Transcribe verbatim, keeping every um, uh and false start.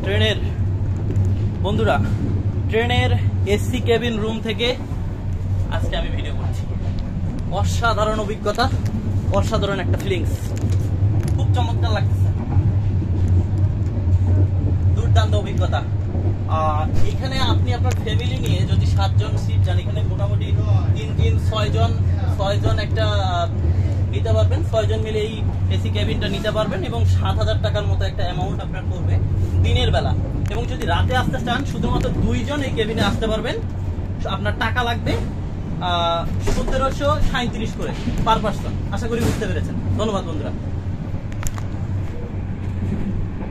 ট্রেনের বন্ধুরা, ট্রেনের এসি কেবিন রুম থেকে আজকে আমি ভিডিও করছি। অসাধারণ অভিজ্ঞতা, অসাধারণ একটা ফিলিংস, খুব চমৎকার লাগতেছে, দুর্দান্ত অভিজ্ঞতা। আর এখানে আপনি আপনার ফ্যামিলি নিয়ে যদি সাতজন সিট যান, এখানে মোটামুটি তিন তিন ছয় জন ছয় জন একটা নিতে পারবেন, ছয় জন মিলে এই এসি কেবিনটা নিতে পারবেন এবং সাত হাজার টাকার মতো একটা অ্যামাউন্ট আপনার পড়বে দিনের বেলা। এবং যদি রাতে আসতে চান শুধুমাত্র দুইজন এই কেবিনে আসতে পারবেন, আপনার টাকা লাগবে সতেরোশো সাঁত্রিশ করে পার পার্সন। আশা করি বুঝতে পেরেছেন। ধন্যবাদ বন্ধুরা।